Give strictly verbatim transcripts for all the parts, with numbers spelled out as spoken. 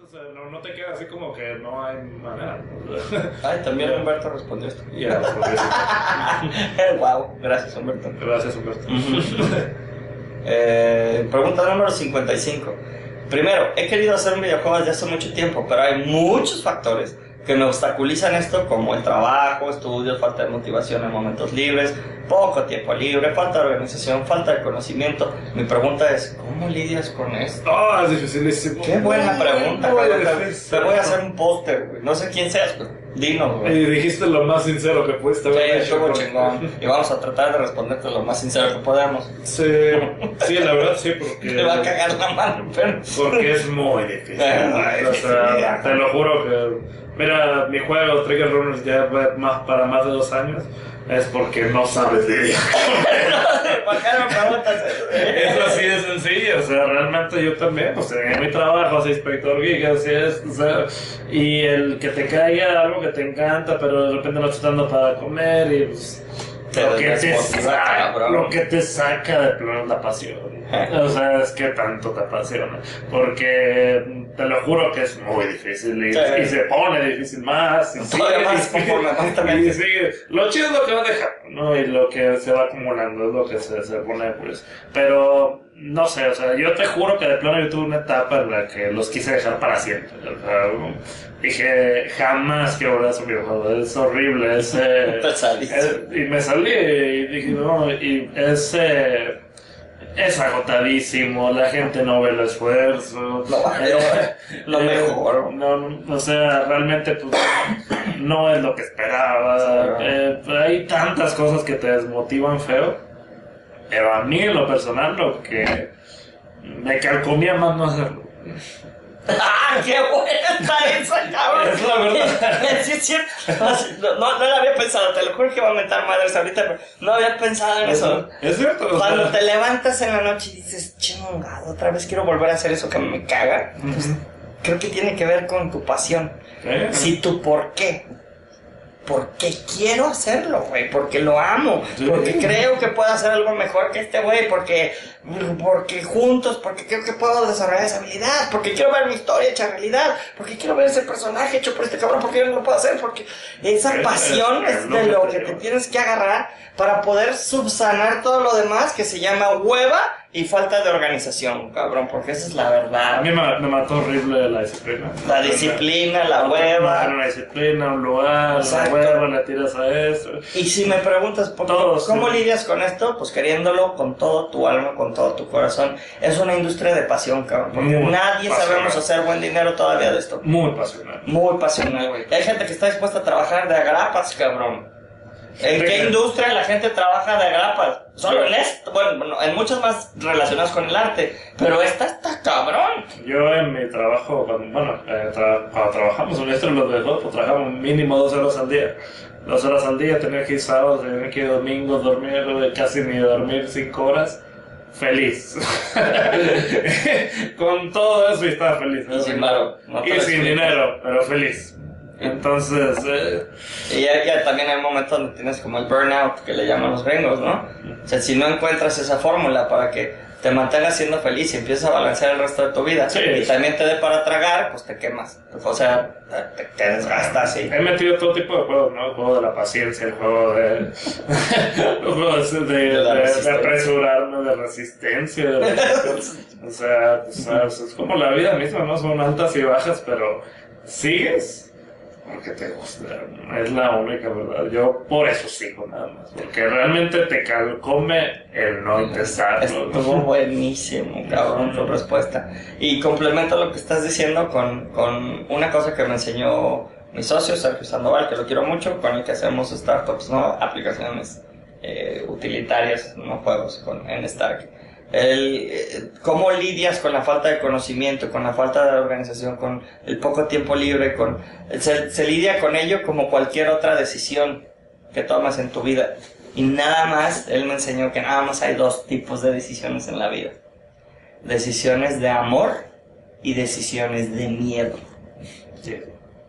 sea, no, no te queda así como que no hay manera. Ay, también Humberto respondió esto. Ya, wow, gracias Humberto. Gracias, Humberto. eh, pregunta número cincuenta y cinco. Primero, he querido hacer un videojuego desde hace mucho tiempo, pero hay muchos factores que me obstaculizan esto, como el trabajo, estudios, falta de motivación en momentos libres, poco tiempo libre, falta de organización, falta de conocimiento. Mi pregunta es, ¿cómo lidias con esto? Oh, es dificilísimo. Qué buena pregunta, Muy cabrón. difícil. Te voy a hacer un póster, güey. No sé quién seas, pero dinos, güey. Y dijiste lo más sincero que pudiste Sí, haber hecho. estuvo porque- chingón. Y vamos a tratar de responderte lo más sincero que podamos. Sí, sí, la verdad sí, porque... Te va a cagar la mano, pero... Porque es muy difícil. Ay, O sea, sí. te lo juro que... Mira, mi juego Trigger Runners ya va más para más de dos años. Es porque no sabes lidiar. ¿Por qué no me preguntas eso? Es así de sencillo, o sea, realmente yo también, o sea, en mi trabajo soy inspector geek, así es, o sea, y el que te caiga algo que te encanta, pero de repente no estás dando para comer y pues, Te lo, que te desmotiva, saca, cabrón. lo que te saca de plano es la pasión. O sea, es que tanto te apasiona, porque te lo juro que es muy difícil y, Sí. y se pone difícil más y sigue, Todavía más, y sigue, conforme más también. y sigue. Lo chido es lo que va dejando, ¿no? Y lo que se va acumulando es lo que se, se pone, pues. Pero, no sé, o sea, yo te juro que de plano yo tuve una etapa en la que los quise dejar para siempre. O sea, dije, jamás quiero volver a su videojuego, es horrible, es, eh, Te saliste. es- y me salí y dije, no, y es, eh, es agotadísimo, la gente no ve el esfuerzo. No, eh, no eh, mejor. no, o sea, realmente pues, no es lo que esperaba. Eh, hay tantas cosas que te desmotivan feo, pero a mí en lo personal lo que me calcomía más no hacerlo. ¡Ah, qué buena está esa, cabrón! Es la verdad. Sí, es cierto. No, no, no lo había pensado, te lo juro que iba a mentar madres ahorita, pero no había pensado en eso. Es cierto. o Cuando sea, te levantas en la noche y dices, chingado, otra vez quiero volver a hacer eso que me caga, pues, Ujú. creo que tiene que ver con tu pasión. ¿eh? Si tu por qué. Porque quiero hacerlo, güey, porque lo amo, Sí. porque creo que puedo hacer algo mejor que este güey, porque, porque juntos, porque creo que puedo desarrollar esa habilidad, porque quiero ver mi historia hecha realidad, porque quiero ver ese personaje hecho por este cabrón, porque yo no lo puedo hacer, porque esa Es- pasión es- es es de lo lo que que te te lleva. tienes que agarrar para poder subsanar todo lo demás que se llama hueva y falta de organización, cabrón, porque esa es la A verdad. mí me, me mató horrible la disciplina. La disciplina, la No hueva. tener una disciplina, un lugar, Exacto. la hueva, le tiras a eso. Y si me preguntas ¿por Todos, cómo sí. lidias con esto, pues queriéndolo con todo tu alma, con todo tu corazón. Es una industria de pasión, cabrón, porque Muy nadie pasional. sabemos hacer buen dinero todavía de esto. Muy pasional. Muy pasional, güey. Hay gente que está dispuesta a trabajar de agrapas, cabrón. ¿En qué Fíjate. industria la gente trabaja de agrapas? Solo en esto, bueno, bueno, en muchas más relacionadas con el arte, pero esta está cabrón. Yo en mi trabajo, cuando, bueno, eh, tra- cuando trabajamos en esto en los videojuegos, pues trabajamos mínimo dos horas al día. Dos horas al día, tenía que ir sábados, tenía que ir domingos, dormir, eh, casi ni dormir cinco horas. Feliz. Con todo eso y estaba feliz. Y sin varo, no te Y lo sin explico. dinero, pero feliz. Entonces, eh, Y ya, ya también hay un momento donde tienes como el burnout, que le llaman los gringos, ¿no? O sea, si no encuentras esa fórmula para que te mantengas siendo feliz y empiezas a balancear el resto de tu vida, Sí. y también te dé para tragar, pues te quemas. O sea, te, te desgastas y... he metido todo tipo de juegos, ¿no? El juego de la paciencia, el juego de... el juego de, de, De la de- de resistencia. apresurarme, de resistencia. de- o sea, o sea, es como la vida misma, ¿no? Son altas y bajas, pero sigues porque te gusta. Es la única verdad. Yo por eso sigo nada más. Porque realmente te calcome el no intentarlo. Estuvo buenísimo, cabrón, tu respuesta. Y complemento lo que estás diciendo con, con una cosa que me enseñó mi socio, Sergio Sandoval, que lo quiero mucho, con el que hacemos startups, ¿no? Aplicaciones eh, utilitarias, no juegos, con, en Stark. El, eh, cómo lidias con la falta de conocimiento, con la falta de organización, con el poco tiempo libre, con se, se lidia con ello como cualquier otra decisión que tomas en tu vida. Y nada más, él me enseñó que nada más hay dos tipos de decisiones en la vida: decisiones de amor y decisiones de miedo. Sí.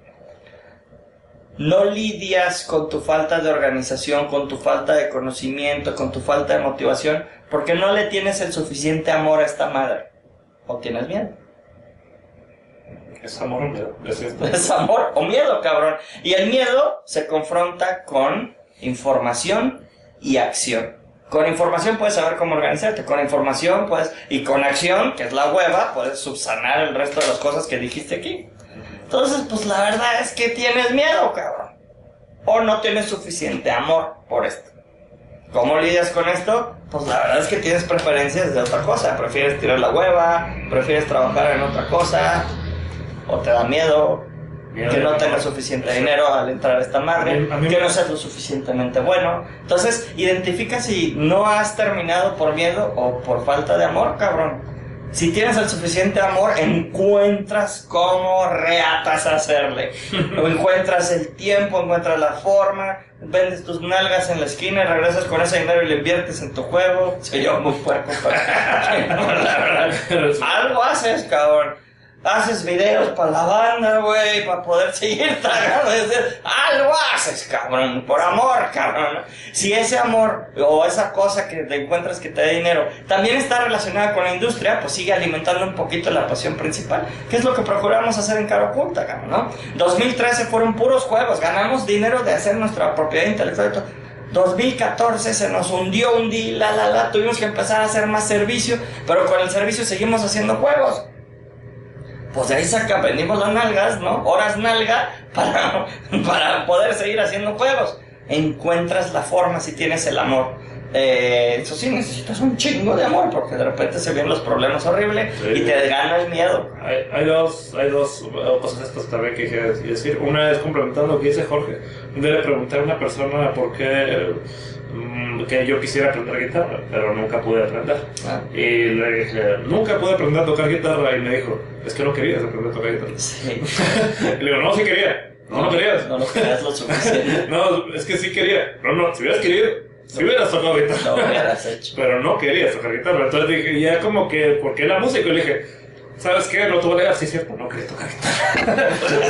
No lidias con tu falta de organización, con tu falta de conocimiento, con tu falta de motivación, porque no le tienes el suficiente amor a esta madre. O tienes miedo. Es amor o miedo, es esto. Es amor o miedo, cabrón. Y el miedo se confronta con información y acción. Con información puedes saber cómo organizarte, con información puedes, y con acción, que es la hueva, puedes subsanar el resto de las cosas que dijiste aquí. Entonces, pues la verdad es que tienes miedo, cabrón. O no tienes suficiente amor por esto. ¿Cómo lidias con esto? Pues la verdad es que tienes preferencias de otra cosa. Prefieres tirar la hueva, prefieres trabajar en otra cosa, o te da miedo, miedo que no tengas suficiente dinero al entrar a esta madre, a mí, a mí que me... no seas lo suficientemente bueno. Entonces, identifica si no has terminado por miedo o por falta de amor, cabrón. Si tienes el suficiente amor, encuentras cómo reatas a hacerle. O encuentras el tiempo, encuentras la forma, vendes tus nalgas en la esquina y regresas con ese dinero y lo inviertes en tu juego. Soy yo muy puerco, pero no, la verdad. Algo haces, cabrón. Haces videos para la banda, güey, para poder seguir tragando. Algo haces, cabrón, por amor, cabrón. Si ese amor o esa cosa que te encuentras que te dé dinero también está relacionada con la industria, pues sigue alimentando un poquito la pasión principal, que es lo que procuramos hacer en Cara Oculta, cabrón, ¿no? dos mil trece fueron puros juegos, ganamos dinero de hacer nuestra propiedad intelectual. dos mil catorce se nos hundió un día, la, la, la, tuvimos que empezar a hacer más servicio, pero con el servicio seguimos haciendo juegos. Pues de ahí saca, vendimos las nalgas, ¿no? Horas nalga para, para poder seguir haciendo juegos. Encuentras la forma si tienes el amor. Eh, eso sí, necesitas un chingo de amor porque de repente se vienen los problemas horribles, sí, y te gana el miedo. Hay, hay dos hay dos cosas estas también que quisiera decir. Una es complementando lo que dice Jorge. Un día le pregunté a una persona por qué mmm, que yo quisiera aprender guitarra, pero nunca pude aprender. Ah. Y le dije, nunca pude aprender a tocar guitarra, y me dijo, es que no querías aprender a tocar guitarra. Sí. Y le digo, no, sí quería. No, no, no querías. No lo querías lo suficiente. No, es que sí quería. No, no, si hubieras querido, si hubieras tocado guitarra. Lo hubieras hecho. Pero no querías tocar guitarra. Entonces dije, ya como que, ¿por qué la música? Y le dije, ¿sabes qué? No te voy a negar, sí es cierto, no quería tocar guitarra.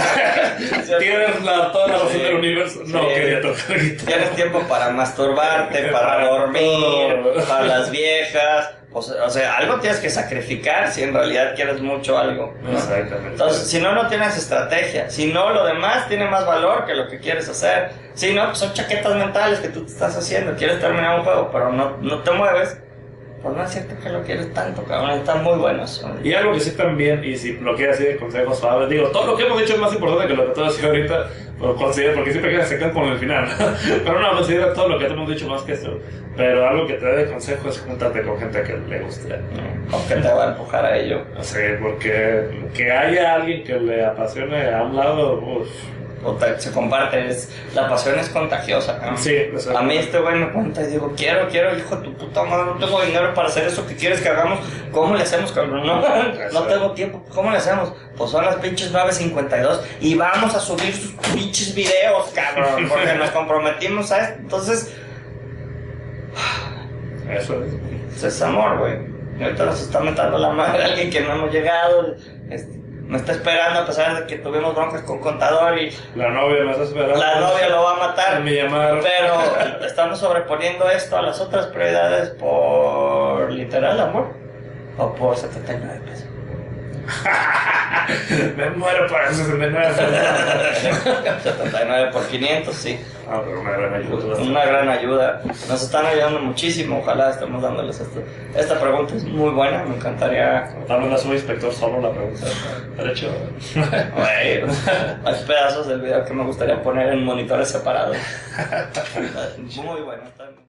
Tienes la, toda la razón, sí, del universo, no, sí, quería tocar guitarra. Tienes tiempo para masturbarte, para dormir, para las viejas. O sea, o sea, algo tienes que sacrificar si en realidad quieres mucho algo, ¿no? Exactamente. Entonces, si no, no tienes estrategia. Si no, lo demás tiene más valor que lo que quieres hacer. Si no, pues son chaquetas mentales que tú te estás haciendo. Quieres terminar un juego, pero no, no te mueves. Pues no es cierto que lo quieres tanto, cabrón. Están muy buenos. Y algo que sí también, y si lo quieres así de consejos suaves, digo, todo lo que hemos dicho es más importante que lo que tú has dicho ahorita, lo considero, porque siempre quedas secando con el final. Pero no, considera todo lo que te hemos dicho más que eso. Pero algo que te dé de consejo es juntarte con gente que le guste. O que te va a empujar a ello. Sí, porque que haya alguien que le apasione a un lado, uff. O te, se comparte, es, la pasión es contagiosa, ¿no? Sí, exacto. A mí este güey me cuenta y digo, quiero, quiero, hijo de tu puta madre, no tengo dinero para hacer eso que quieres que hagamos. ¿Cómo le hacemos, cabrón? No, no tengo tiempo, ¿cómo le hacemos? Pues son las pinches nueve cincuenta y dos y vamos a subir sus pinches videos, cabrón, porque nos comprometimos a esto. Entonces, eso es. Pues es amor, güey. Y ahorita nos está metiendo la madre alguien que no hemos llegado. Este, me está esperando a pesar de que tuvimos broncas con contador y... La novia me está esperando. La novia lo va a matar. Me llamaron. Pero estamos sobreponiendo esto a las otras prioridades por literal amor. O por setenta y nueve pesos. Me muero por esos setenta y nueve pesos. setenta y nueve por quinientos, sí. Ah, pero una gran ayuda. Una gran ayuda. Nos están ayudando muchísimo. Ojalá estemos dándoles esto. Esta pregunta es muy buena. Me encantaría. También la sube inspector solo la pregunta. Derecho. Güey, hay pedazos del video que me gustaría poner en monitores separados. Muy bueno.